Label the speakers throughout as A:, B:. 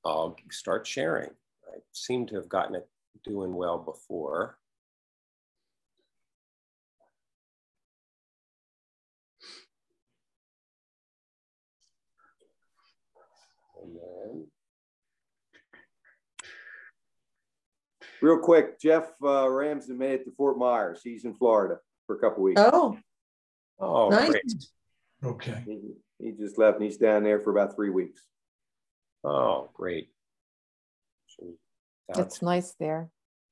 A: I'll start sharing. I seem to have gotten it doing well before. And then,
B: real quick, Jeff Ramsden made it to Fort Myers. He's in Florida for a couple weeks.
A: Oh,
C: Nice.
A: great.
D: Okay.
B: He just left and he's down there for about 3 weeks.
A: Oh, great.
C: It's nice there.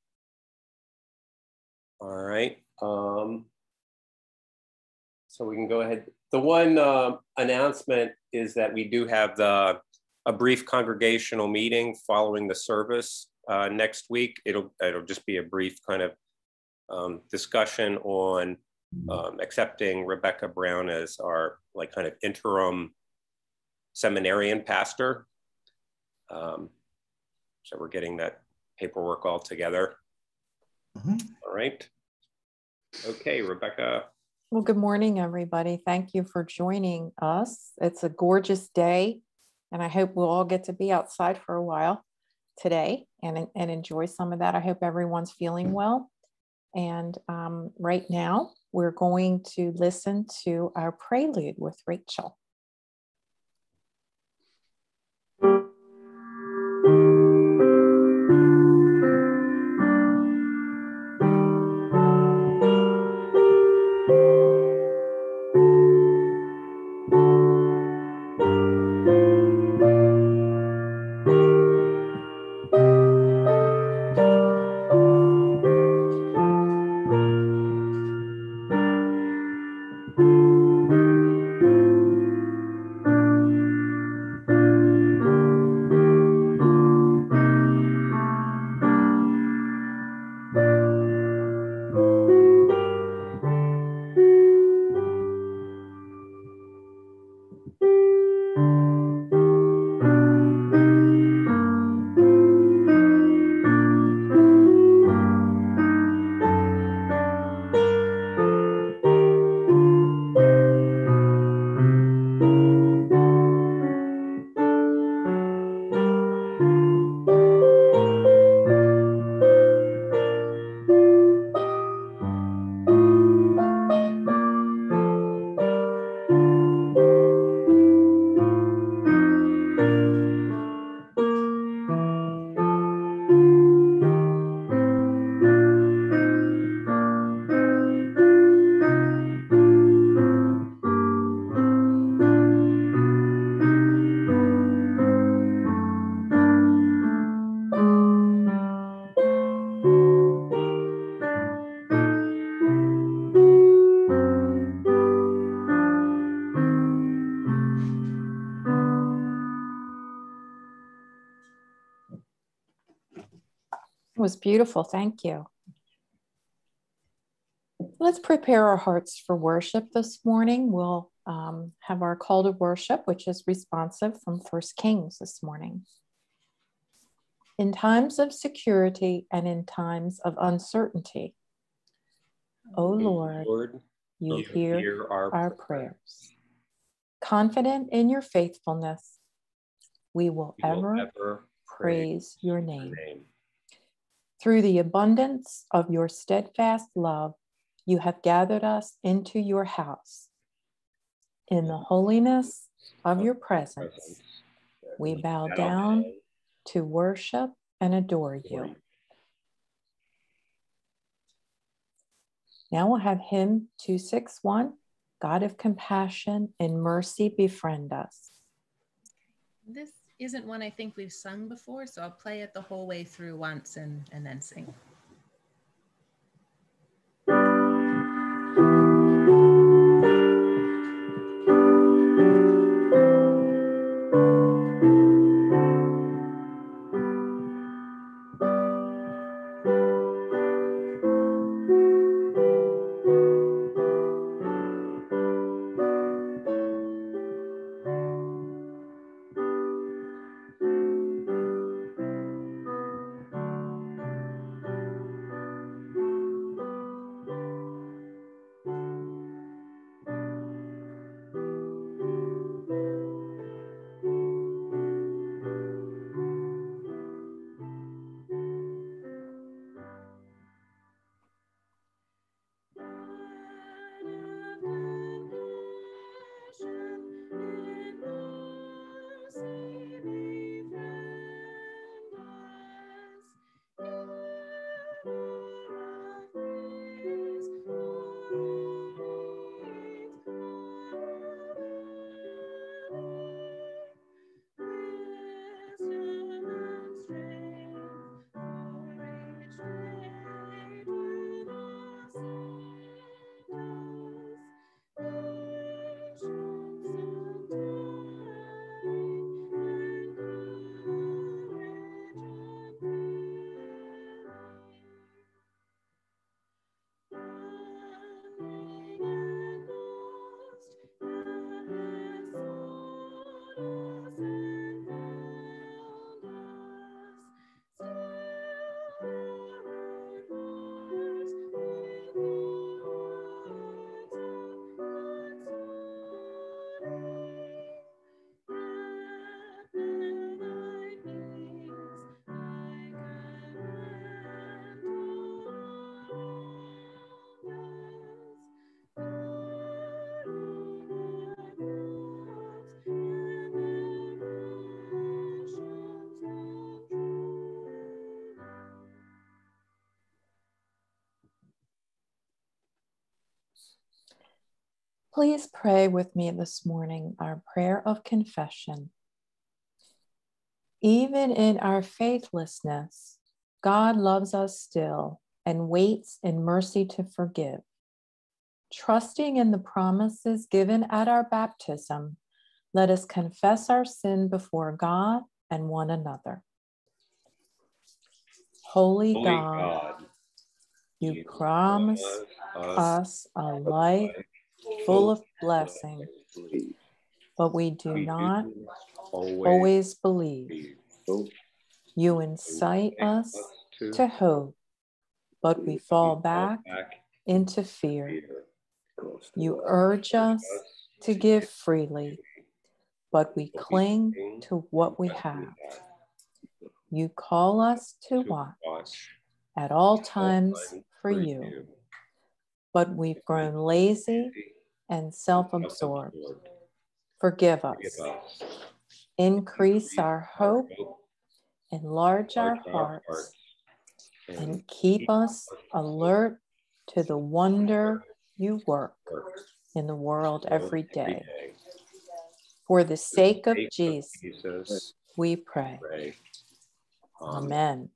A: All right. So we can go ahead. The one announcement is that we do have a brief congregational meeting following the service next week. It'll just be a brief kind of discussion on accepting Rebecca Brown as our kind of interim seminarian pastor. So we're getting that paperwork all together.
D: Mm-hmm.
A: All right. Okay, Rebecca.
C: Well, good morning, everybody. Thank you for joining us. It's a gorgeous day, and I hope we'll all get to be outside for a while today and enjoy some of that. I hope everyone's feeling well. And right now, we're going to listen to our prelude with Rachel. It was beautiful. Thank you. Let's prepare our hearts for worship this morning. We'll have our call to worship, which is responsive from 1 Kings this morning. In times of security and in times of uncertainty, O Lord, you hear our prayers. Confident in your faithfulness, we will ever praise your name. Through the abundance of your steadfast love, you have gathered us into your house. In the holiness of your presence, we bow down to worship and adore you. Now we'll have hymn 261, God of compassion and mercy befriend us.
E: This isn't one I think we've sung before, so I'll play it the whole way through once and then sing.
C: Please pray with me this morning our prayer of confession. Even in our faithlessness, God loves us still and waits in mercy to forgive. Trusting in the promises given at our baptism, let us confess our sin before God and one another. Holy God, you promise us a life full of blessing, but we do not always believe. You incite us to hope, but we fall back into fear. You urge us to give freely, but we cling to what we have. You call us to watch at all times for you, but we've grown lazy and self-absorbed. Forgive us. Increase our hope, enlarge our hearts, and keep us alert to the wonder you work in the world every day. For the sake of Jesus, we pray. Amen.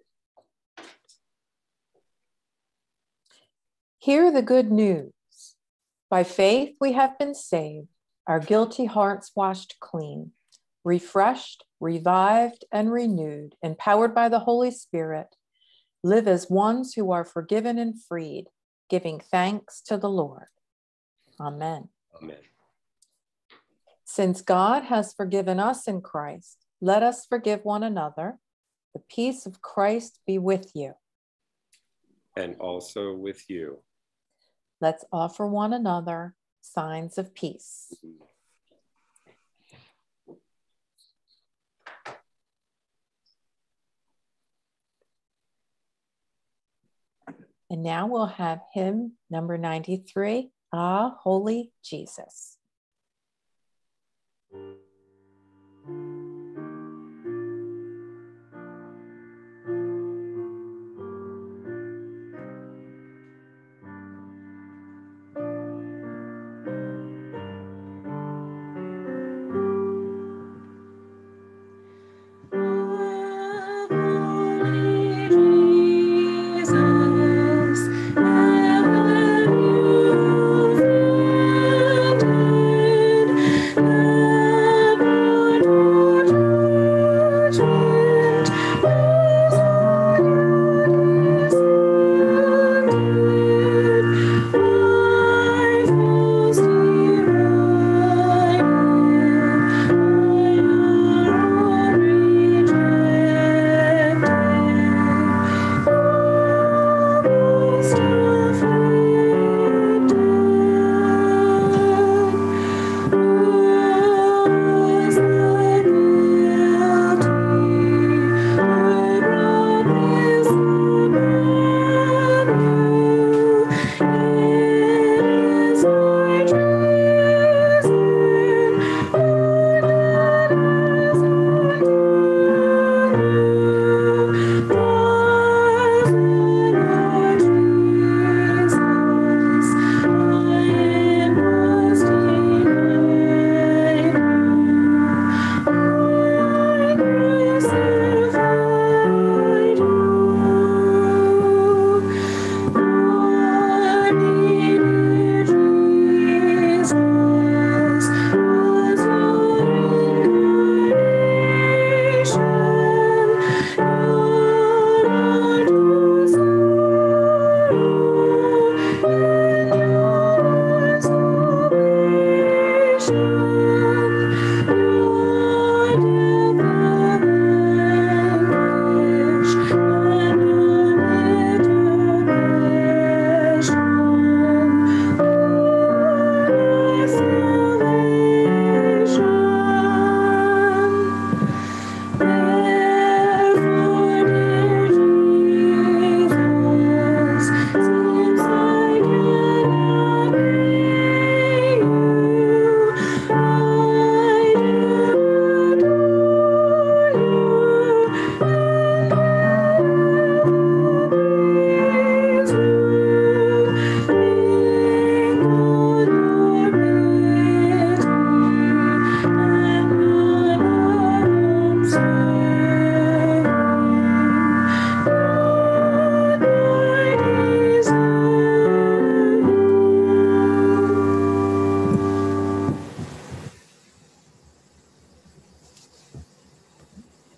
C: Hear the good news. By faith, we have been saved, our guilty hearts washed clean, refreshed, revived, and renewed, empowered by the Holy Spirit, live as ones who are forgiven and freed, giving thanks to the Lord. Amen.
A: Amen.
C: Since God has forgiven us in Christ, let us forgive one another. The peace of Christ be with you.
A: And also with you.
C: Let's offer one another signs of peace. And now we'll have hymn number 93, Ah, Holy Jesus.
F: Jesus,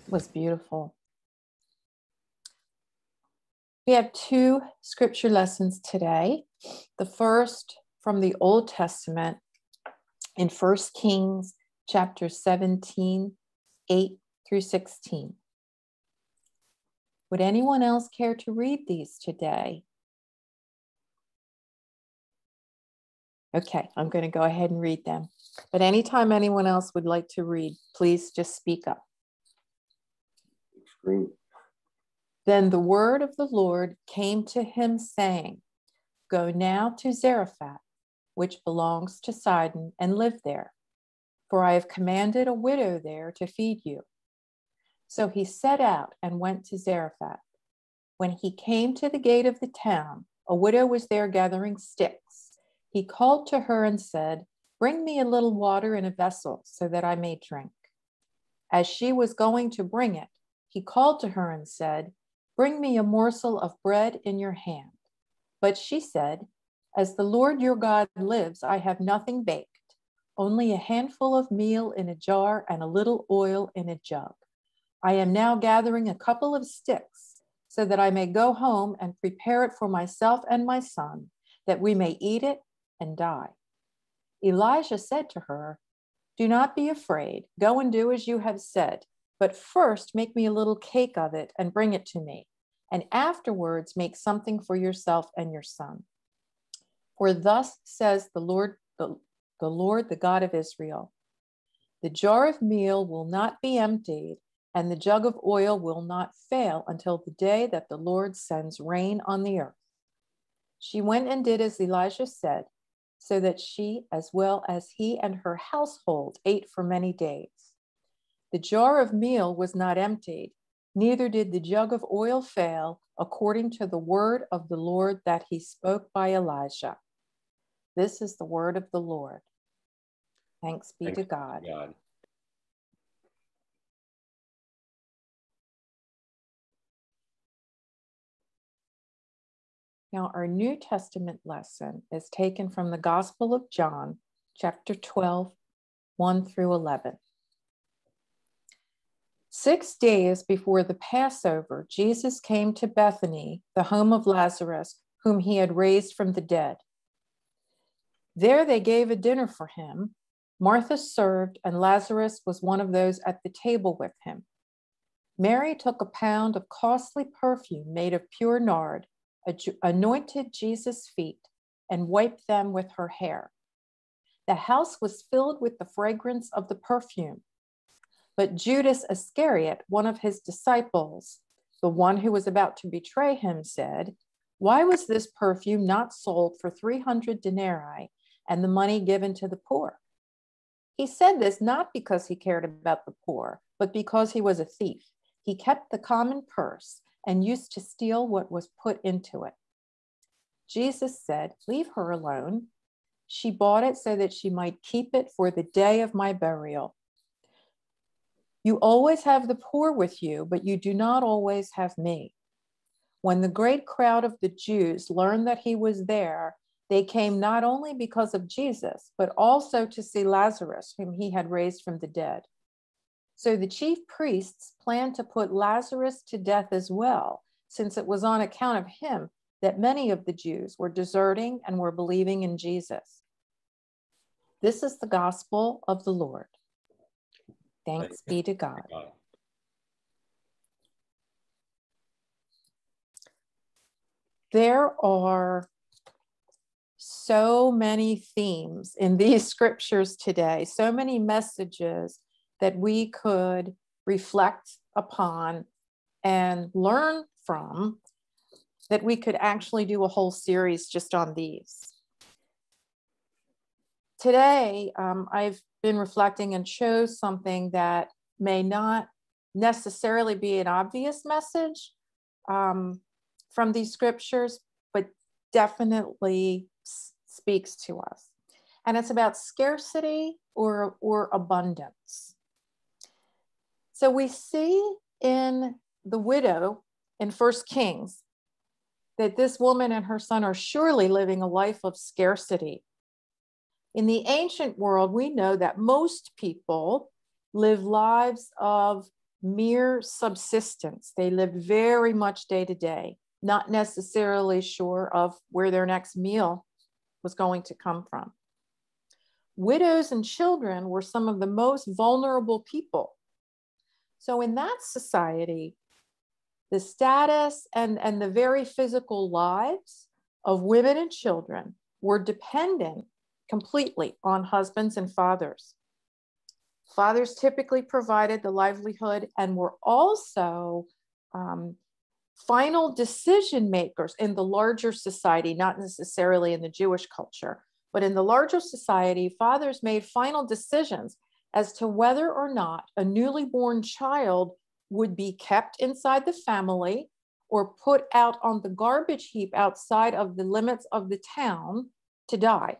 C: was beautiful. We have two scripture lessons today. The first from the Old Testament in 1 Kings chapter 17, 8 through 16. Would anyone else care to read these today? Okay, I'm going to go ahead and read them. But anytime anyone else would like to read, please just speak up.
B: Screen.
C: Then the word of the Lord came to him, saying, Go now to Zarephath, which belongs to Sidon, and live there, for I have commanded a widow there to feed you. So he set out and went to Zarephath. When he came to the gate of the town, a widow was there gathering sticks. He called to her and said, Bring me a little water in a vessel so that I may drink. As she was going to bring it, he called to her and said, Bring me a morsel of bread in your hand. But she said, As the Lord your God lives, I have nothing baked, only a handful of meal in a jar and a little oil in a jug. I am now gathering a couple of sticks so that I may go home and prepare it for myself and my son, that we may eat it and die. Elijah said to her, Do not be afraid. Go and do as you have said. But first make me a little cake of it and bring it to me. And afterwards make something for yourself and your son. For thus says the Lord, the God of Israel, the jar of meal will not be emptied, and the jug of oil will not fail until the day that the Lord sends rain on the earth. She went and did as Elijah said, so that she, as well as he and her household, ate for many days. The jar of meal was not emptied, neither did the jug of oil fail, according to the word of the Lord that he spoke by Elijah. This is the word of the Lord. Thanks be to God. Now, our New Testament lesson is taken from the Gospel of John, chapter 12, 1 through 11. 6 days before the Passover, Jesus came to Bethany, the home of Lazarus, whom he had raised from the dead. There they gave a dinner for him. Martha served, and Lazarus was one of those at the table with him. Mary took a pound of costly perfume made of pure nard, anointed Jesus' feet, and wiped them with her hair. The house was filled with the fragrance of the perfume. But Judas Iscariot, one of his disciples, the one who was about to betray him, said, Why was this perfume not sold for 300 denarii and the money given to the poor? He said this not because he cared about the poor, but because he was a thief. He kept the common purse and used to steal what was put into it. Jesus said, Leave her alone. She bought it so that she might keep it for the day of my burial. You always have the poor with you, but you do not always have me. When the great crowd of the Jews learned that he was there, they came not only because of Jesus, but also to see Lazarus, whom he had raised from the dead. So the chief priests planned to put Lazarus to death as well, since it was on account of him that many of the Jews were deserting and were believing in Jesus. This is the gospel of the Lord. Thanks be to God. There are so many themes in these scriptures today, so many messages that we could reflect upon and learn from, that we could actually do a whole series just on these. Today, I've been reflecting and chose something that may not necessarily be an obvious message from these scriptures, but definitely speaks to us. And it's about scarcity or abundance. So we see in the widow in 1 Kings that this woman and her son are surely living a life of scarcity. In the ancient world, we know that most people live lives of mere subsistence. They lived very much day to day, not necessarily sure of where their next meal was going to come from. Widows and children were some of the most vulnerable people. So in that society, the status and the very physical lives of women and children were dependent completely on husbands and fathers. Fathers typically provided the livelihood and were also final decision makers in the larger society, not necessarily in the Jewish culture, but in the larger society, fathers made final decisions as to whether or not a newly born child would be kept inside the family or put out on the garbage heap outside of the limits of the town to die.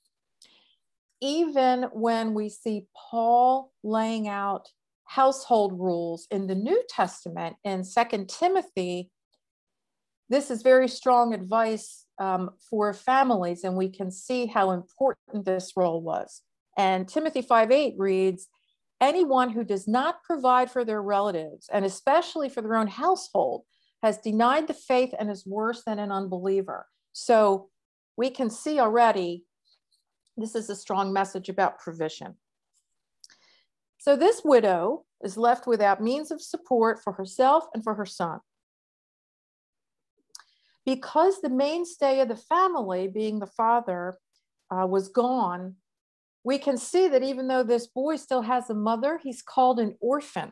C: Even when we see Paul laying out household rules in the New Testament in 2 Timothy, this is very strong advice for families, and we can see how important this role was. And Timothy 5:8 reads, anyone who does not provide for their relatives, and especially for their own household, has denied the faith and is worse than an unbeliever. So we can see already this is a strong message about provision. So this widow is left without means of support for herself and for her son. Because the mainstay of the family, being the father, was gone, we can see that even though this boy still has a mother, he's called an orphan.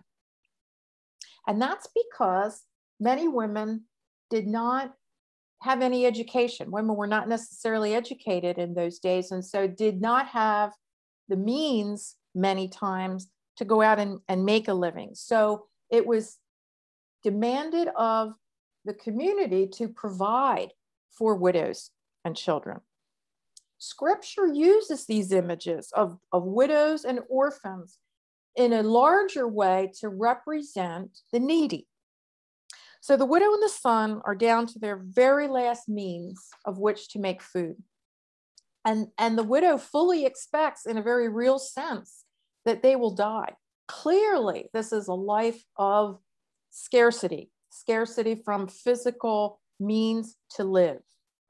C: And that's because many women did not have any education. Women were not necessarily educated in those days, and so did not have the means many times to go out and make a living. So it was demanded of the community to provide for widows and children. Scripture uses these images of widows and orphans in a larger way to represent the needy. So the widow and the son are down to their very last means of which to make food. And the widow fully expects, in a very real sense, that they will die. Clearly, this is a life of scarcity, scarcity from physical means to live.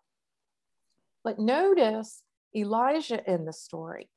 C: But notice Elijah in the story.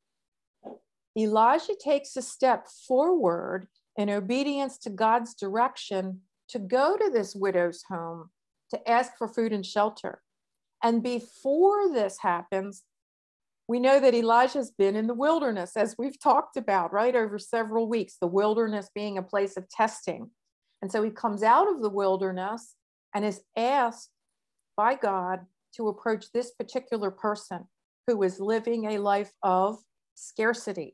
C: Elijah takes a step forward in obedience to God's direction to go to this widow's home to ask for food and shelter. And before this happens, we know that Elijah's been in the wilderness, as we've talked about, right, over several weeks, the wilderness being a place of testing. And so he comes out of the wilderness and is asked by God to approach this particular person who is living a life of scarcity.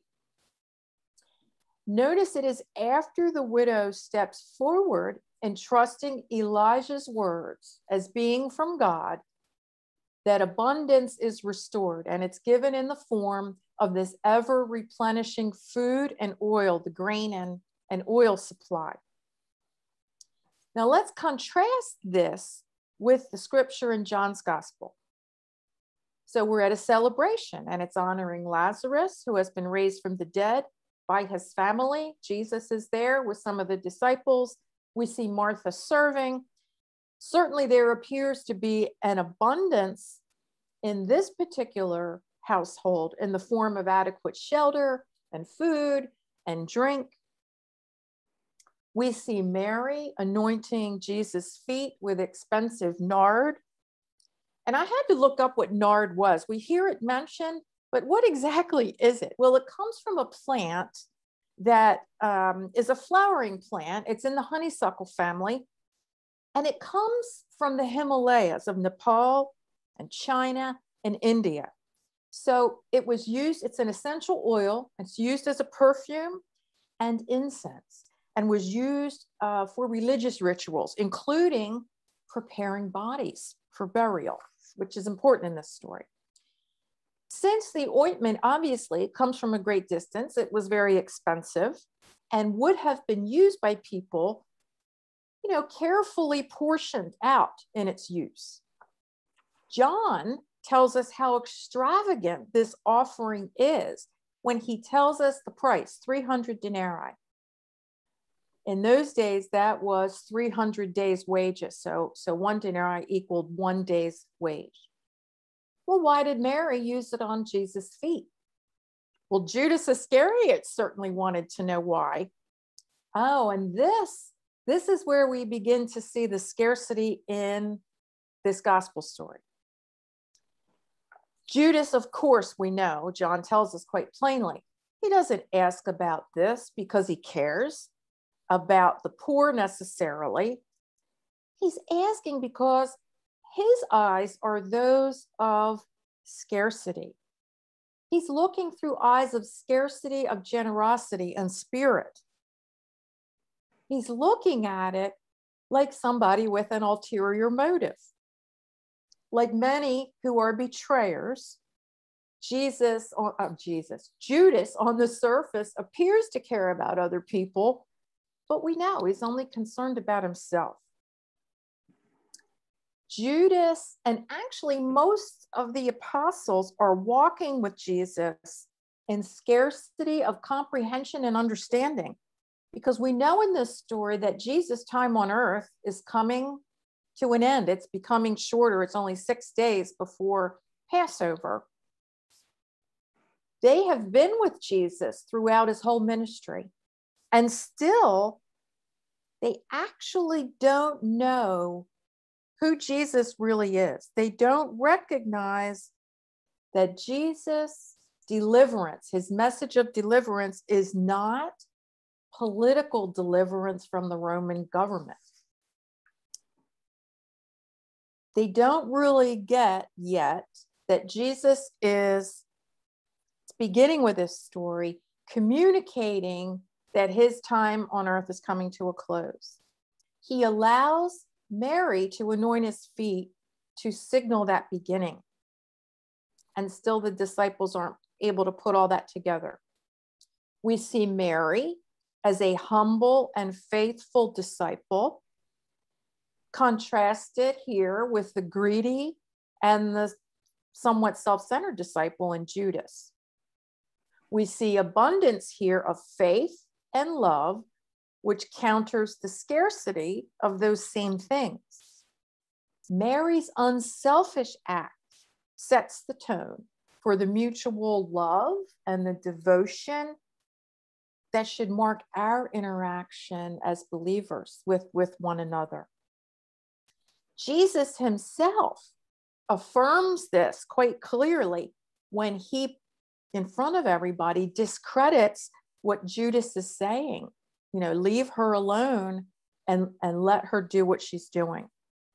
C: Notice it is after the widow steps forward and trusting Elijah's words as being from God that abundance is restored, and it's given in the form of this ever replenishing food and oil, the grain and oil supply. Now let's contrast this with the scripture in John's gospel. So we're at a celebration, and it's honoring Lazarus, who has been raised from the dead by his family. Jesus is there with some of the disciples. We see Martha serving. Certainly there appears to be an abundance in this particular household in the form of adequate shelter and food and drink. We see Mary anointing Jesus' feet with expensive nard. And I had to look up what nard was. We hear it mentioned, but what exactly is it? Well, it comes from a plant that is a flowering plant. It's in the honeysuckle family, and it comes from the Himalayas of Nepal and China and India. So it was used, it's an essential oil. It's used as a perfume and incense, and was used for religious rituals, including preparing bodies for burial, which is important in this story. Since the ointment obviously comes from a great distance, it was very expensive and would have been used by people, carefully portioned out in its use. John tells us how extravagant this offering is when he tells us the price, 300 denarii. In those days, that was 300 days' wages. So 1 denarii equaled 1 day's wage. Well, why did Mary use it on Jesus' feet? Well, Judas Iscariot certainly wanted to know why. Oh, and this is where we begin to see the scarcity in this gospel story. Judas, of course, we know, John tells us quite plainly, he doesn't ask about this because he cares about the poor necessarily. He's asking because his eyes are those of scarcity. He's looking through eyes of scarcity, of generosity and spirit. He's looking at it like somebody with an ulterior motive. Like many who are betrayers, Judas on the surface appears to care about other people, but we know he's only concerned about himself. Judas, and actually most of the apostles, are walking with Jesus in scarcity of comprehension and understanding, because we know in this story that Jesus' time on earth is coming to an end. It's becoming shorter. It's only 6 days before Passover. They have been with Jesus throughout his whole ministry, and still they actually don't know who Jesus really is. They don't recognize that Jesus' deliverance, his message of deliverance, is not political deliverance from the Roman government. They don't really get yet that Jesus is, beginning with this story, communicating that his time on earth is coming to a close. He allows Mary to anoint his feet to signal that beginning. And still the disciples aren't able to put all that together. We see Mary as a humble and faithful disciple, contrasted here with the greedy and the somewhat self-centered disciple in Judas. We see abundance here of faith and love, which counters the scarcity of those same things. Mary's unselfish act sets the tone for the mutual love and the devotion that should mark our interaction as believers with one another. Jesus himself affirms this quite clearly when he, in front of everybody, discredits what Judas is saying. You know, leave her alone and let her do what she's doing.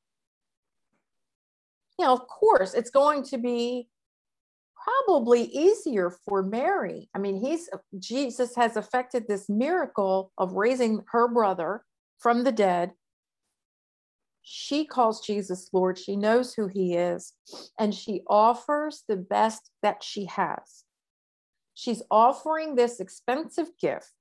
C: You know, of course, it's going to be probably easier for Mary. I mean, Jesus has effected this miracle of raising her brother from the dead. She calls Jesus Lord. She knows who he is, and she offers the best that she has. She's offering this expensive gift,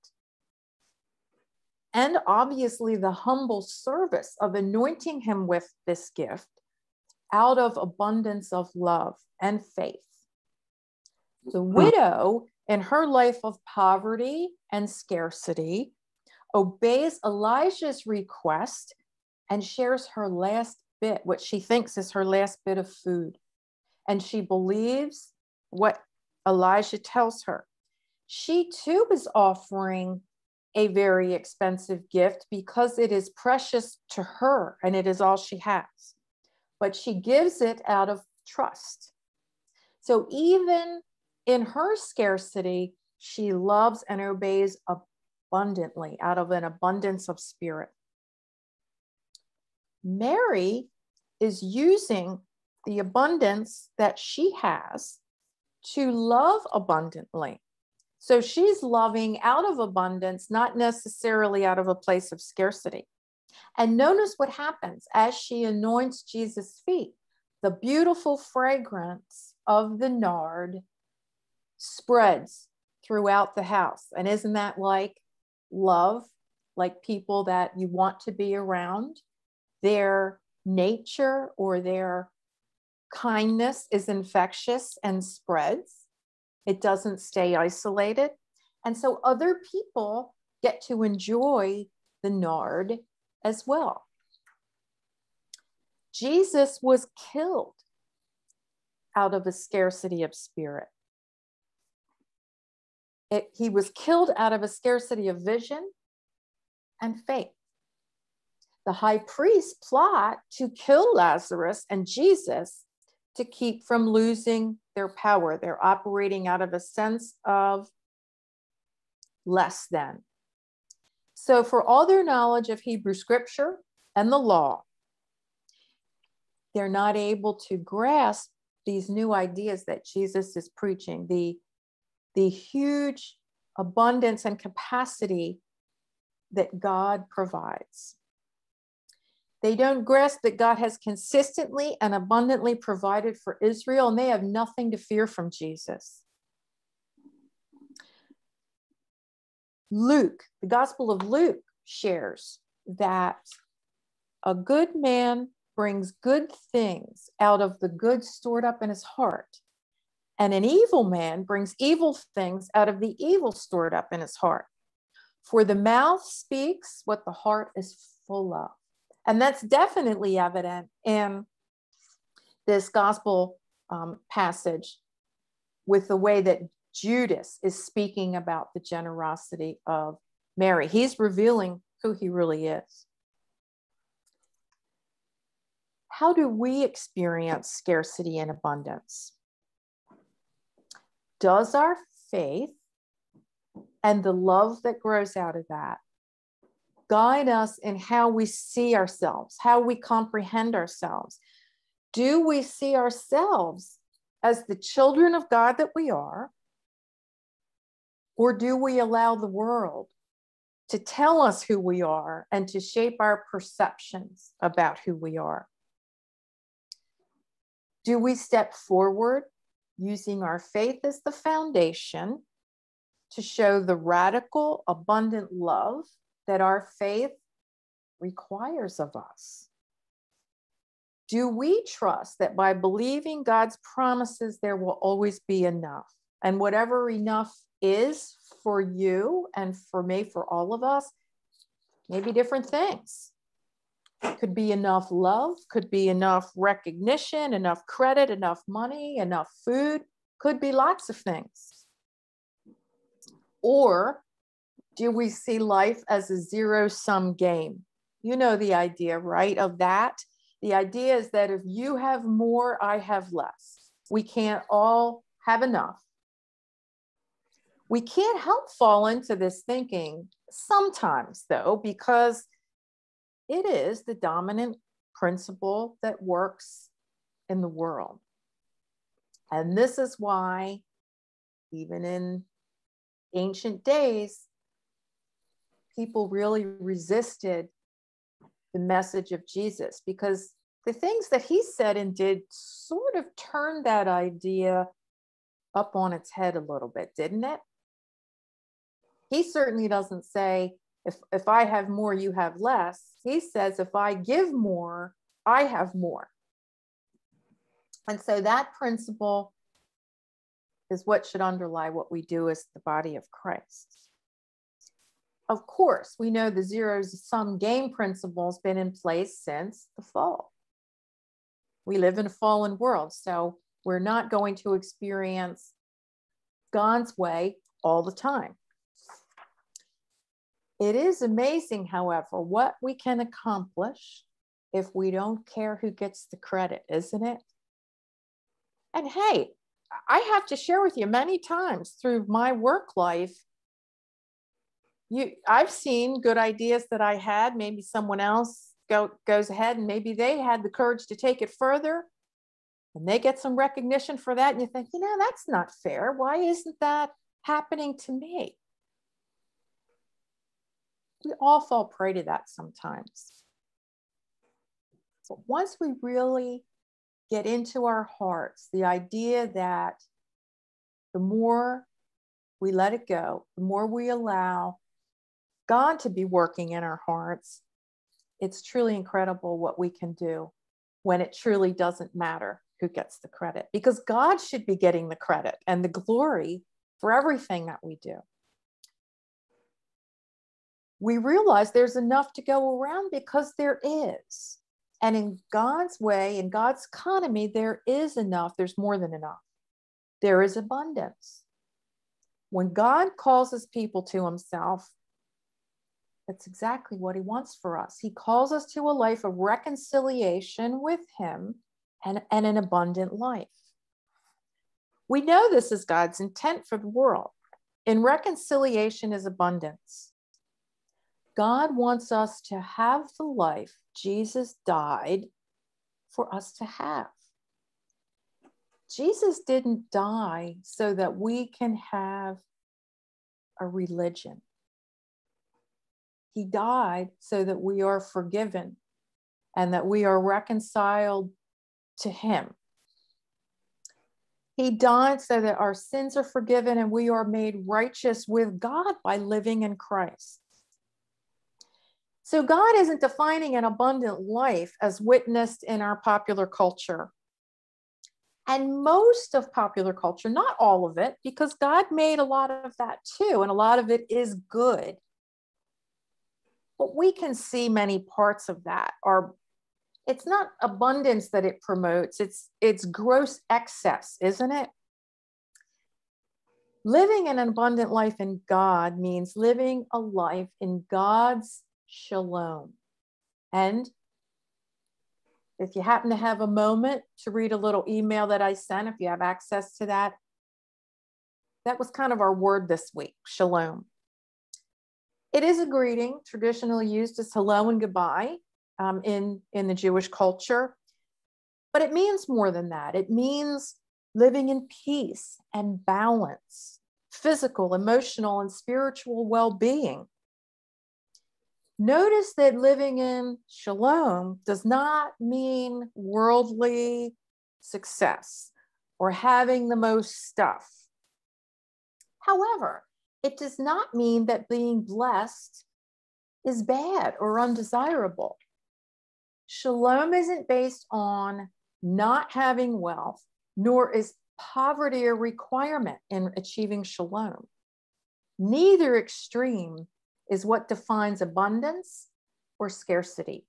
C: and obviously the humble service of anointing him with this gift out of abundance of love and faith. The widow, in her life of poverty and scarcity, obeys Elijah's request and shares her last bit, what she thinks is her last bit of food. And she believes what Elijah tells her. She too is offering a very expensive gift because it is precious to her and it is all she has. But she gives it out of trust. So even in her scarcity, she loves and obeys abundantly out of an abundance of spirit. Mary is using the abundance that she has to love abundantly. So she's loving out of abundance, not necessarily out of a place of scarcity. And notice what happens as she anoints Jesus' feet. The beautiful fragrance of the nard spreads throughout the house. And isn't that like love, like people that you want to be around? Their nature or their kindness is infectious and spreads. It doesn't stay isolated. And so other people get to enjoy the nard as well. Jesus was killed out of a scarcity of spirit. He was killed out of a scarcity of vision and faith. The high priest plot to kill Lazarus and Jesus to keep from losing their power. They're operating out of a sense of less than. So for all their knowledge of Hebrew scripture and the law, they're not able to grasp these new ideas that Jesus is preaching, the huge abundance and capacity that God provides. They don't grasp that God has consistently and abundantly provided for Israel, and they have nothing to fear from Jesus. Luke, the Gospel of Luke, shares that a good man brings good things out of the good stored up in his heart, and an evil man brings evil things out of the evil stored up in his heart. For the mouth speaks what the heart is full of. And that's definitely evident in this gospel passage with the way that Judas is speaking about the generosity of Mary. He's revealing who he really is. How do we experience scarcity and abundance? Does our faith and the love that grows out of that guide us in how we see ourselves, how we comprehend ourselves? Do we see ourselves as the children of God that we are? Or do we allow the world to tell us who we are and to shape our perceptions about who we are? Do we step forward using our faith as the foundation to show the radical, abundant love that our faith requires of us? Do we trust that by believing God's promises, there will always be enough? And whatever enough is for you and for me, for all of us, maybe different things. Could be enough love, could be enough recognition, enough credit, enough money, enough food, could be lots of things. Or do we see life as a zero-sum game? You know the idea, right, of that? The idea is that if you have more, I have less. We can't all have enough. We can't help fall into this thinking sometimes, though, because it is the dominant principle that works in the world. And this is why, even in ancient days, people really resisted the message of Jesus, because the things that he said and did sort of turned that idea up on its head a little bit, didn't it? He certainly doesn't say, if I have more, you have less. He says, if I give more, I have more. And so that principle is what should underlie what we do as the body of Christ. Of course, we know the zero-sum game principle has been in place since the fall. We live in a fallen world, so we're not going to experience God's way all the time. It is amazing, however, what we can accomplish if we don't care who gets the credit, isn't it? And hey, I have to share with you many times through my work life, I've seen good ideas that I had. Maybe someone else goes ahead and maybe they had the courage to take it further and they get some recognition for that. And you think, that's not fair. Why isn't that happening to me? We all fall prey to that sometimes. But once we really get into our hearts the idea that the more we let it go, the more we allow God to be working in our hearts, it's truly incredible what we can do when it truly doesn't matter who gets the credit, because God should be getting the credit and the glory for everything that we do. we realize there's enough to go around because there is. And in God's way, in God's economy, there is enough. There's more than enough. There is abundance. When God calls his people to himself, that's exactly what he wants for us. He calls us to a life of reconciliation with him and an abundant life. We know this is God's intent for the world. In reconciliation is abundance. God wants us to have the life Jesus died for us to have. Jesus didn't die so that we can have a religion. He died so that we are forgiven and that we are reconciled to him. He died so that our sins are forgiven and we are made righteous with God by living in Christ. So God isn't defining an abundant life as witnessed in our popular culture. And most of popular culture, not all of it, because God made a lot of that too, and a lot of it is good. But we can see many parts of that are, it's not abundance that it promotes, it's gross excess, isn't it? Living an abundant life in God means living a life in God's shalom. And if you happen to have a moment to read a little email that I sent, if you have access to that, that was kind of our word this week, shalom. It is a greeting traditionally used as hello and goodbye in the Jewish culture, but it means more than that. It means living in peace and balance, physical, emotional, and spiritual well-being. Notice that living in shalom does not mean worldly success or having the most stuff. However, it does not mean that being blessed is bad or undesirable. Shalom isn't based on not having wealth, nor is poverty a requirement in achieving shalom. Neither extreme is what defines abundance or scarcity.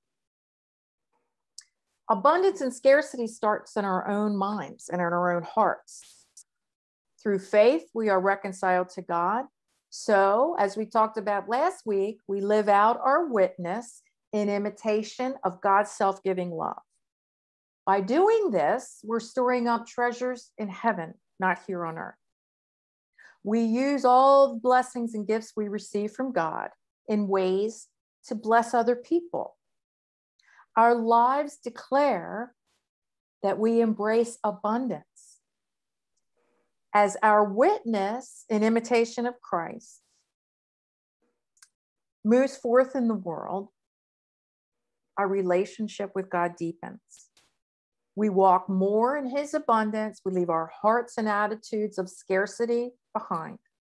C: Abundance and scarcity starts in our own minds and in our own hearts. Through faith, we are reconciled to God. So, as we talked about last week, we live out our witness in imitation of God's self-giving love. By doing this, we're storing up treasures in heaven, not here on earth. We use all the blessings and gifts we receive from God in ways to bless other people. Our lives declare that we embrace abundance. As our witness in imitation of Christ moves forth in the world, our relationship with God deepens. We walk more in his abundance. We leave our hearts and attitudes of scarcity behind.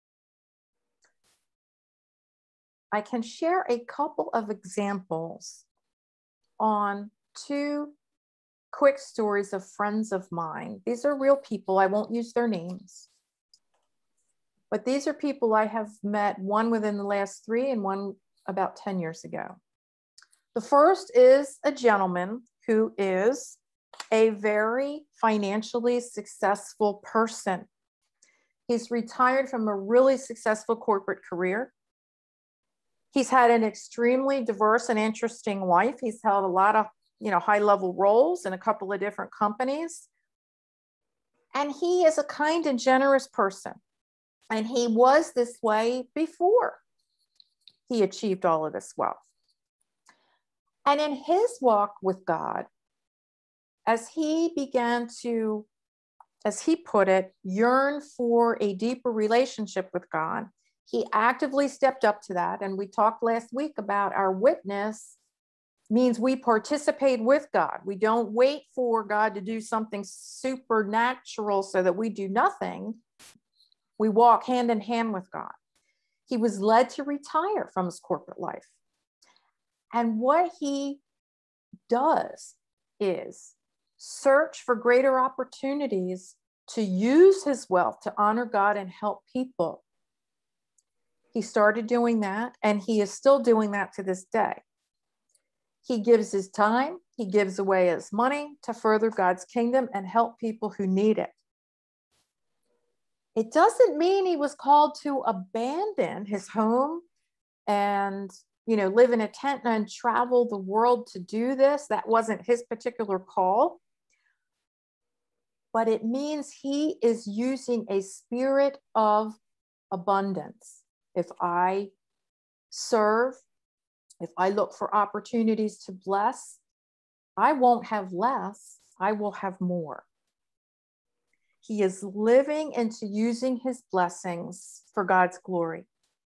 C: I can share a couple of examples on two quick stories of friends of mine. These are real people. I won't use their names. But these are people I have met, one within the last 3 and one about 10 years ago. The first is a gentleman who is a very financially successful person. He's retired from a really successful corporate career. He's had an extremely diverse and interesting life. He's held a lot of, high-level roles in a couple of different companies. And he is a kind and generous person. And he was this way before he achieved all of this wealth. And in his walk with God, as he began to, as he put it, yearn for a deeper relationship with God, he actively stepped up to that. And we talked last week about our witness means we participate with God. We don't wait for God to do something supernatural so that we do nothing. We walk hand in hand with God. He was led to retire from his corporate life. And what he does is search for greater opportunities to use his wealth to honor God and help people. He started doing that, and he is still doing that to this day. He gives his time, he gives away his money to further God's kingdom and help people who need it. It doesn't mean he was called to abandon his home and, live in a tent and travel the world to do this. That wasn't his particular call. But it means he is using a spirit of abundance. If I serve, if I look for opportunities to bless, I won't have less, I will have more. He is living into using his blessings for God's glory.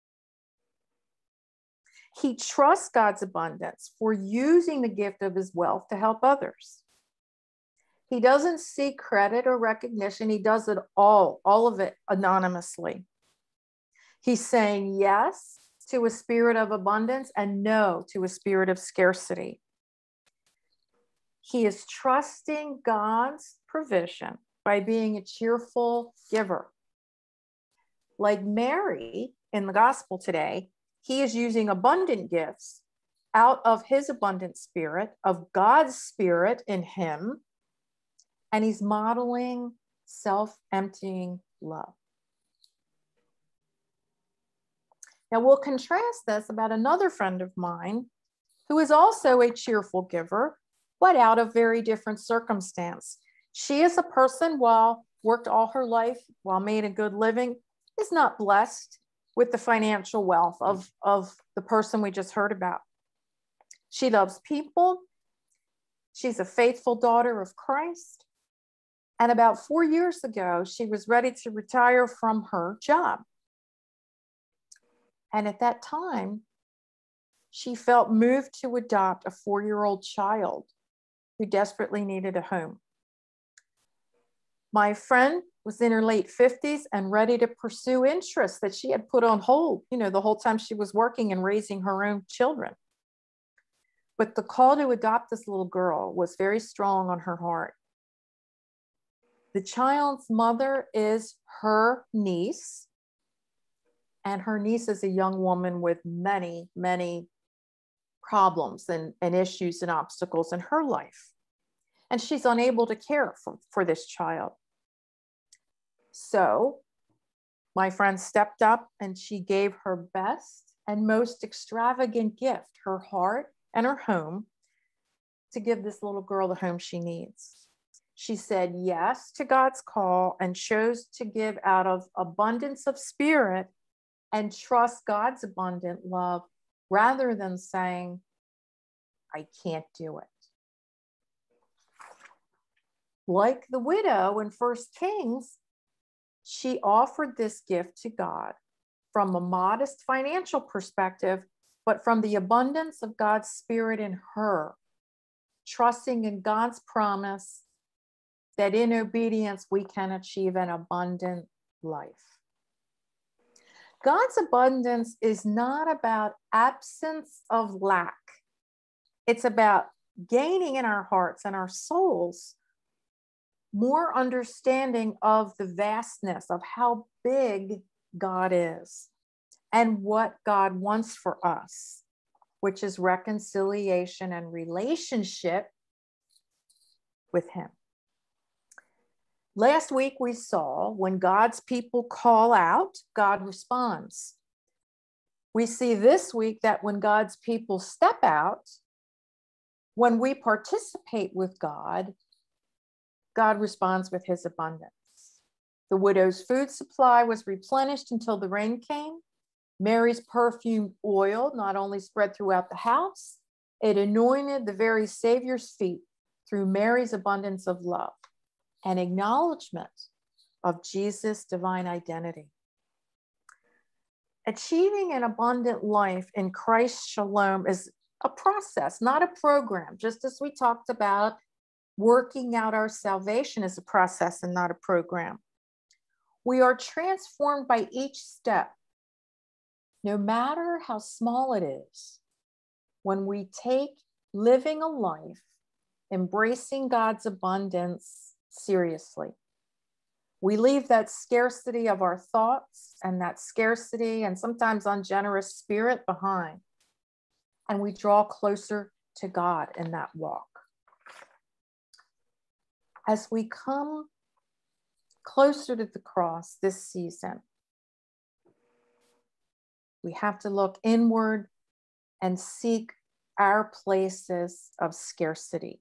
C: He trusts God's abundance for using the gift of his wealth to help others. He doesn't seek credit or recognition. He does it all of it anonymously. He's saying yes to a spirit of abundance and no to a spirit of scarcity. He is trusting God's provision by being a cheerful giver. Like Mary in the gospel today, he is using abundant gifts out of his abundant spirit, of God's spirit in him, and he's modeling self-emptying love. Now we'll contrast this about another friend of mine who is also a cheerful giver, but out of very different circumstance. She is a person, while worked all her life, while made a good living, is not blessed with the financial wealth of the person we just heard about. She loves people. She's a faithful daughter of Christ. And about 4 years ago, she was ready to retire from her job. And at that time, she felt moved to adopt a 4-year-old child who desperately needed a home. My friend was in her late 50s and ready to pursue interests that she had put on hold, the whole time she was working and raising her own children. But the call to adopt this little girl was very strong on her heart. The child's mother is her niece, and her niece is a young woman with many, many problems and issues and obstacles in her life. And she's unable to care for this child. So my friend stepped up and she gave her best and most extravagant gift, her heart and her home, to give this little girl the home she needs. She said yes to God's call and chose to give out of abundance of spirit and trust God's abundant love rather than saying, I can't do it. Like the widow in 1 Kings, she offered this gift to God from a modest financial perspective, but from the abundance of God's spirit in her, trusting in God's promise that in obedience we can achieve an abundant life. God's abundance is not about absence of lack. It's about gaining in our hearts and our souls more understanding of the vastness of how big God is and what God wants for us, which is reconciliation and relationship with him. Last week we saw when God's people call out, God responds. We see this week that when God's people step out, when we participate with God, God responds with his abundance. The widow's food supply was replenished until the rain came. Mary's perfumed oil not only spread throughout the house, it anointed the very Savior's feet through Mary's abundance of love, an acknowledgement of Jesus' divine identity. Achieving an abundant life in Christ's shalom is a process, not a program, just as we talked about. Working out our salvation is a process and not a program. We are transformed by each step, no matter how small it is, when we take living a life, embracing God's abundance seriously. We leave that scarcity of our thoughts and that scarcity and sometimes ungenerous spirit behind. And we draw closer to God in that walk. As we come closer to the cross this season, we have to look inward and seek our places of scarcity.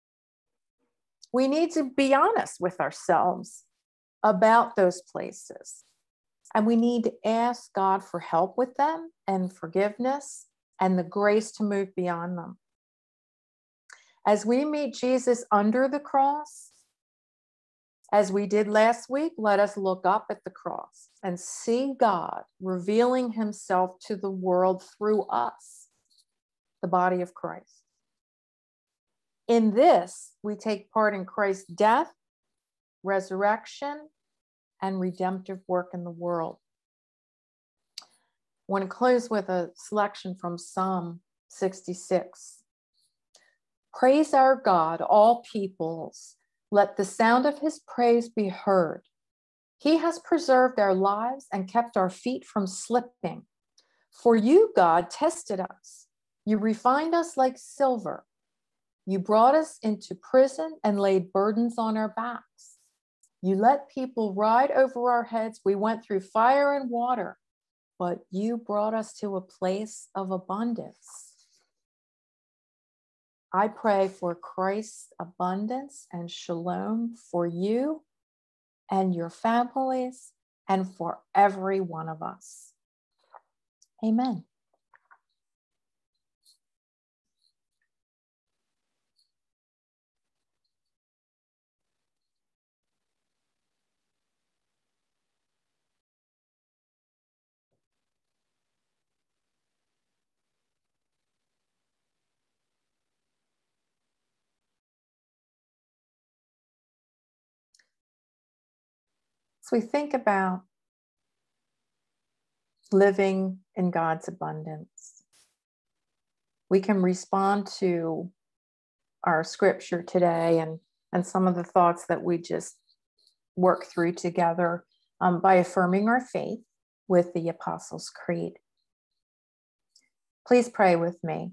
C: We need to be honest with ourselves about those places. And we need to ask God for help with them and forgiveness and the grace to move beyond them. As we meet Jesus under the cross, as we did last week, let us look up at the cross and see God revealing himself to the world through us, the body of Christ. In this, we take part in Christ's death, resurrection, and redemptive work in the world. I want to close with a selection from Psalm 66. Praise our God, all peoples. Let the sound of his praise be heard. He has preserved our lives and kept our feet from slipping. For you, God, tested us. You refined us like silver. You brought us into prison and laid burdens on our backs. You let people ride over our heads. We went through fire and water, but you brought us to a place of abundance. I pray for Christ's abundance and shalom for you and your families and for every one of us. Amen. So we think about living in God's abundance. We can respond to our scripture today and some of the thoughts that we just worked through together by affirming our faith with the Apostles' Creed. Please pray with me.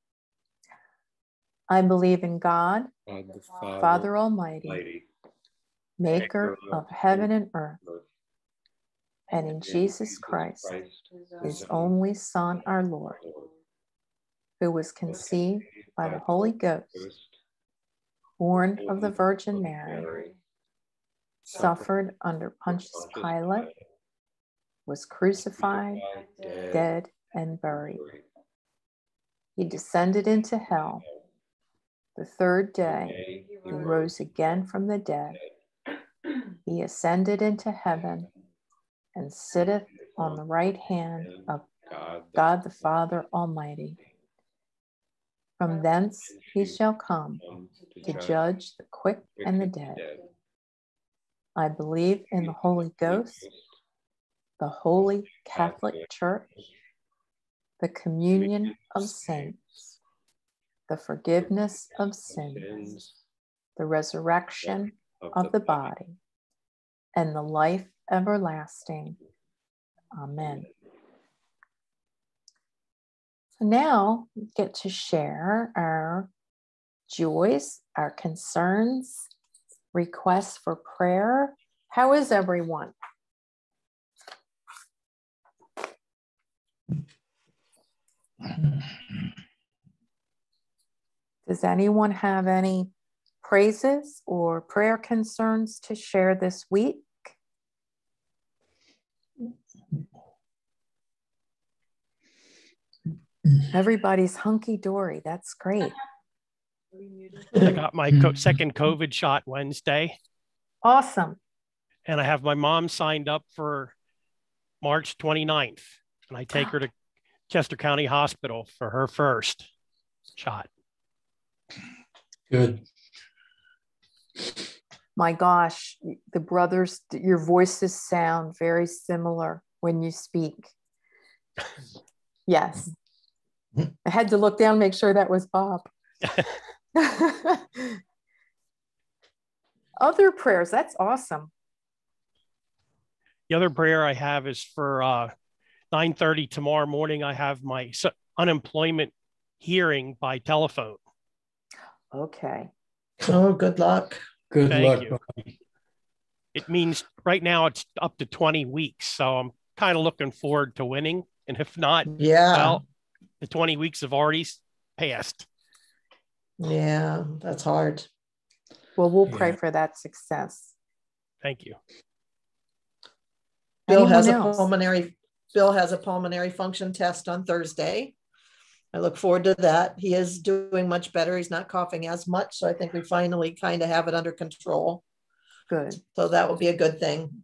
C: I believe in God,
A: God the
C: Father Almighty, maker of heaven and earth, and in Jesus Christ, his only Son, our Lord, who was conceived by the Holy Ghost, born of the Virgin Mary, suffered under Pontius Pilate, was crucified, dead, and buried. He descended into hell. The third day, he rose again from the dead. He ascended into heaven and sitteth on the right hand of God the Father Almighty. From thence he shall come to judge the quick and the dead. I believe in the Holy Ghost, the Holy Catholic Church, the communion of saints, the forgiveness of sins, the resurrection of the body, and the life everlasting. Amen. So now we get to share our joys, our concerns, requests for prayer. How is everyone? Does anyone have any praises or prayer concerns to share this week? Everybody's hunky-dory. That's great.
F: I got my second COVID shot Wednesday.
C: Awesome.
F: And I have my mom signed up for March 29th. And I take her to Chester County Hospital for her first shot.
D: Good.
C: My gosh, the brothers, your voices sound very similar when you speak. Yes. I had to look down, make sure that was Bob. Other prayers, that's awesome.
F: The other prayer I have is for 9:30 tomorrow morning. I have my unemployment hearing by telephone.
C: Okay.
G: Oh, good luck.
D: Good
F: Thank
D: luck,
F: you.
D: Bobby.
F: It means right now it's up to 20 weeks. So I'm kind of looking forward to winning. And if not,
G: Yeah.
F: well, the 20 weeks have already passed.
G: Yeah, that's hard.
C: Well, we'll pray
D: Yeah.
C: for that success.
F: Thank you.
G: Bill has
C: Anyone
G: a
C: else?
G: pulmonary function test on Thursday. I look forward to that. He is doing much better. He's not coughing as much. So I think we finally kind of have it under control.
C: Good.
G: So that will be a good thing.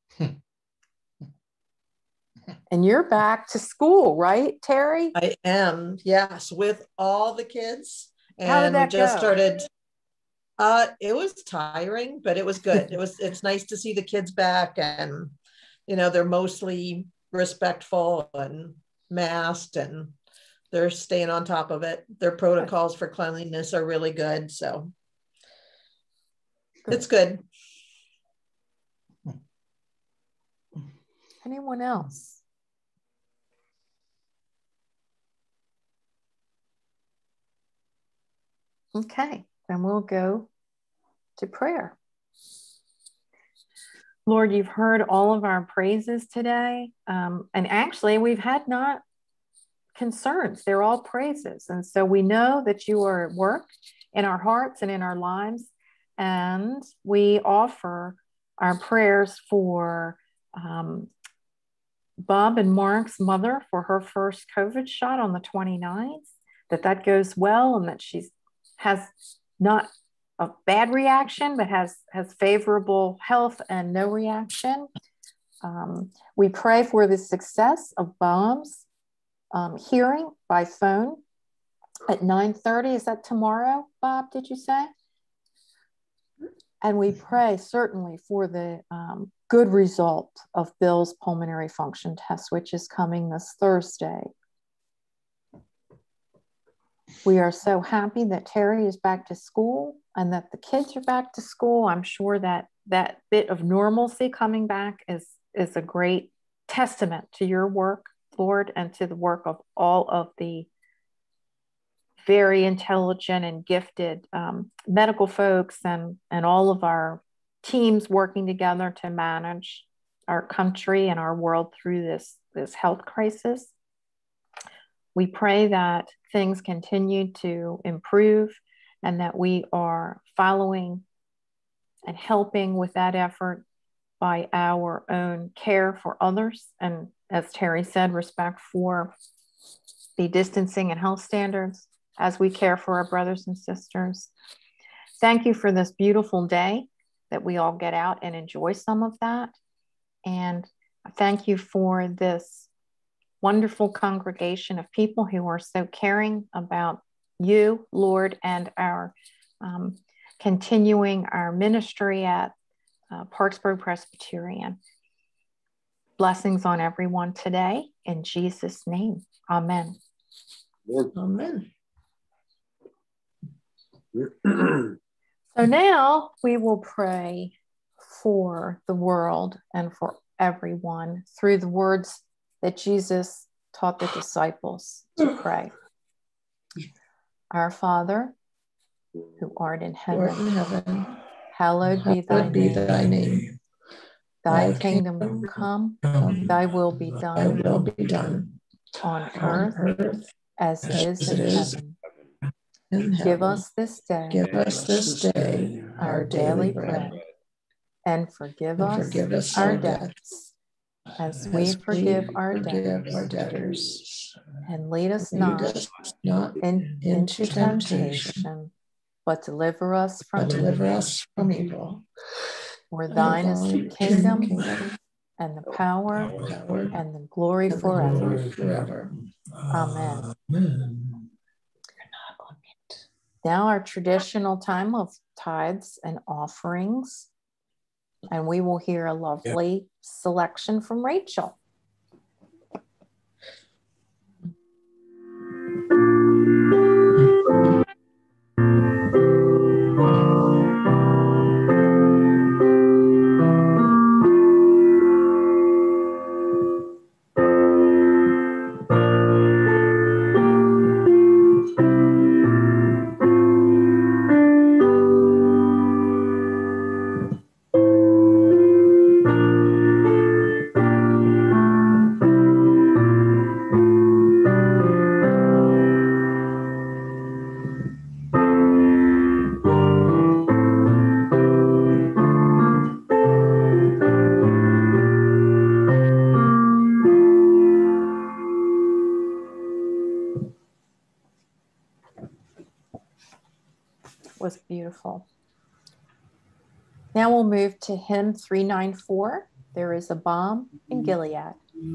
C: And you're back to school, right, Terry?
G: I am, yes, with all the kids.
C: How did
G: And we
C: that
G: just
C: go?
G: started. It was tiring, but it was good. It's nice to see the kids back, and they're mostly respectful and masked, and they're staying on top of it. Their protocols for cleanliness are really good. So it's good.
C: Anyone else? Okay, then we'll go to prayer. Lord, you've heard all of our praises today. And actually, we've had not concerns. They're all praises. And so we know that you are at work in our hearts and in our lives. And we offer our prayers for Bob and Mark's mother for her first COVID shot on the 29th, that goes well and that she has not a bad reaction, but has favorable health and no reaction. We pray for the success of Bob's hearing by phone at 9:30. Is that tomorrow, Bob, did you say? And we pray certainly for the good result of Bill's pulmonary function test, which is coming this Thursday. We are so happy that Terry is back to school and that the kids are back to school. I'm sure that that bit of normalcy coming back is a great testament to your work, Lord, and to the work of all of the very intelligent and gifted medical folks and all of our teams working together to manage our country and our world through this health crisis. We pray that things continue to improve and that we are following and helping with that effort by our own care for others. And as Terry said, respect for the distancing and health standards as we care for our brothers and sisters. Thank you for this beautiful day that we all get out and enjoy some of that. And thank you for this wonderful congregation of people who are so caring about you, Lord, and our continuing our ministry at Parkesburg Presbyterian. Blessings on everyone today. In Jesus' name, amen.
G: Amen.
C: So now we will pray for the world and for everyone through the words that Jesus taught the disciples to pray. Our Father, who art in heaven, hallowed be thy name. Thy kingdom come, thy will be done on earth as it is in heaven. Give us this day our daily bread, and forgive us our debts as we forgive our debtors. And lead us not into temptation, but deliver us from evil. For thine is the kingdom and the power and the glory forever. Amen. Now our traditional time of tithes and offerings. And we will hear a lovely selection from Rachel. was beautiful. Now we'll move to hymn 394. There is a balm in Gilead.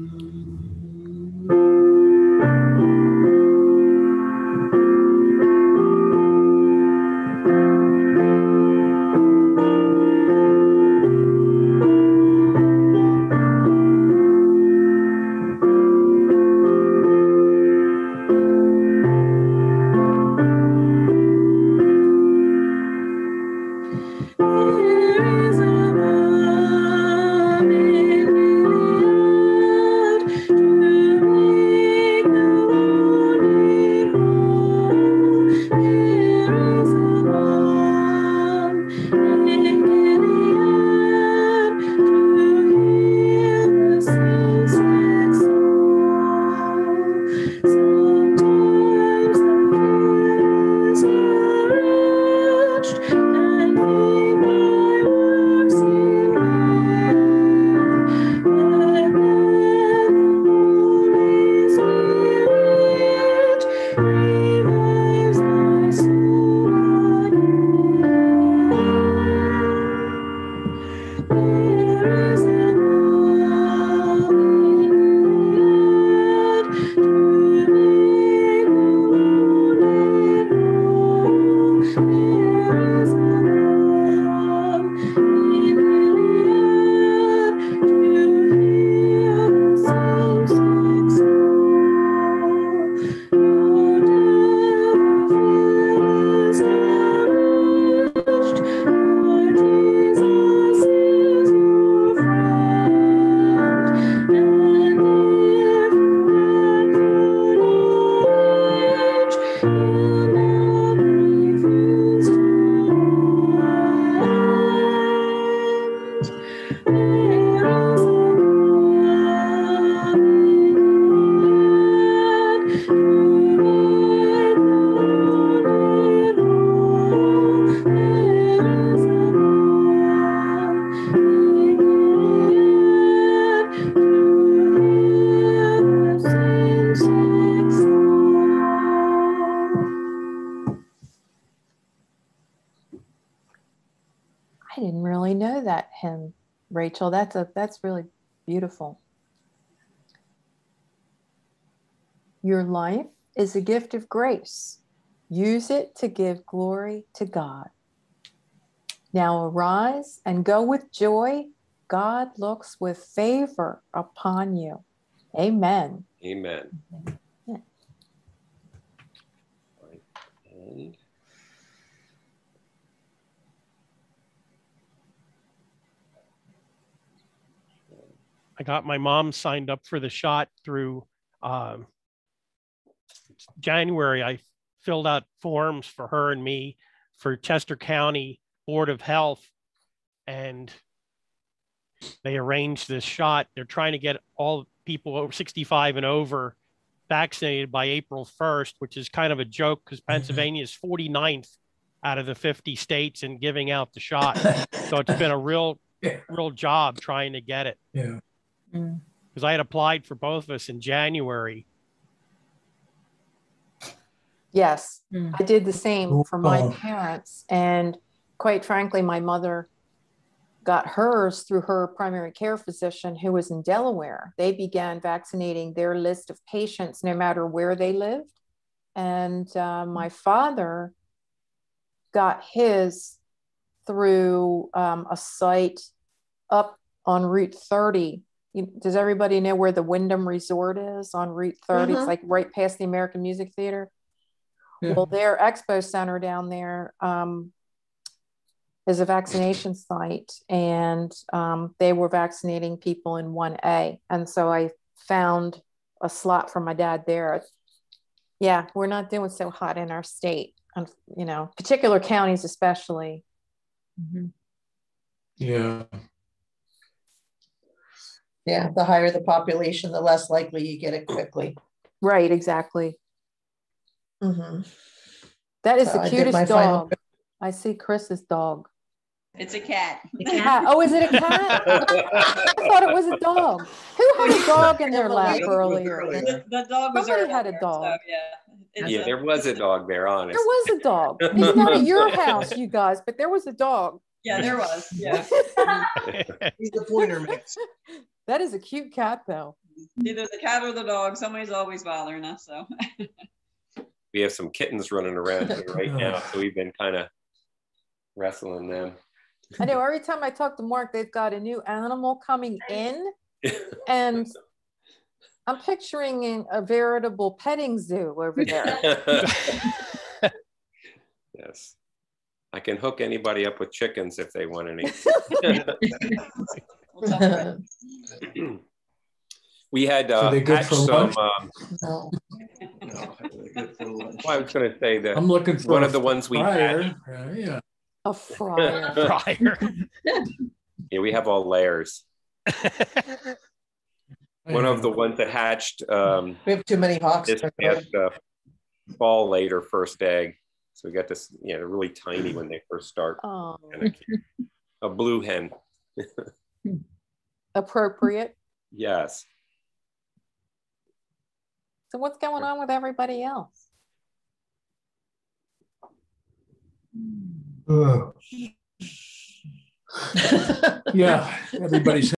C: I didn't really know that hymn, Rachel. That's really beautiful. Your life is a gift of grace. Use it to give glory to God. Now arise and go with joy. God looks with favor upon you. Amen.
A: Amen. Yeah. And
F: I got my mom signed up for the shot through January. I filled out forms for her and me for Chester County Board of Health, and they arranged this shot. They're trying to get all people over 65 and over vaccinated by April 1st, which is kind of a joke because Pennsylvania is 49th out of the 50 states in giving out the shot. So it's been a real job trying to get it.
D: Yeah.
F: Because I had applied for both of us in January.
C: Yes, I did the same for my parents. And quite frankly, my mother got hers through her primary care physician who was in Delaware. They began vaccinating their list of patients no matter where they lived. And my father got his through a site up on Route 30. Does everybody know where the Wyndham Resort is on Route 30? It's like right past the American Music Theater. Yeah. Well, their expo center down there is a vaccination site, and they were vaccinating people in 1A. And so I found a slot for my dad there. Yeah, we're not doing so hot in our state, particular counties especially.
D: Yeah.
G: Yeah, the higher the population, the less likely you get it quickly.
C: Right, exactly. That is the cutest dog. I see Chris's dog.
H: It's a cat.
C: Oh, is it a cat? I thought it was a dog. Who had a dog in their lap earlier?
H: The dog was
C: Somebody
H: earlier,
C: had a dog.
H: So, yeah.
A: Yeah, there was a dog there, honest.
C: There was a dog. Maybe not at your house, you guys, but there was a dog.
H: Yeah, there was. Yeah.
G: He's the pointer mix.
C: That is a cute cat, though.
H: Either the cat or the dog. Somebody's always bothering us. So
A: We have some kittens running around here right now, so we've been kind of wrestling them.
C: I know every time I talk to Mark, they've got a new animal coming in, and I'm picturing a veritable petting zoo over there.
A: Yes. I can hook anybody up with chickens if they want any. We had hatched some.
G: No.
A: Well, I was going to say that
D: I'm looking for
A: one of the ones we had.
D: Yeah.
C: A fryer.
F: Fryer.
A: Yeah, we have all layers. One of the ones that hatched
G: We have too many hawks.
A: this past fall laid her first egg. So we got this, they're really tiny when they first start.
C: Oh,
A: A blue hen.
C: appropriate.
A: Yes.
C: So what's going on with everybody else?
D: Yeah, everybody's